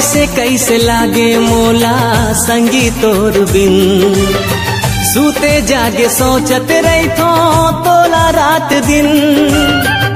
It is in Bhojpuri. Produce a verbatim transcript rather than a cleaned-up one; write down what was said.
कैसे कैसे लागे मोला संगी तोर बिन। सूते जागे सोचत रही थो तोला रात दिन।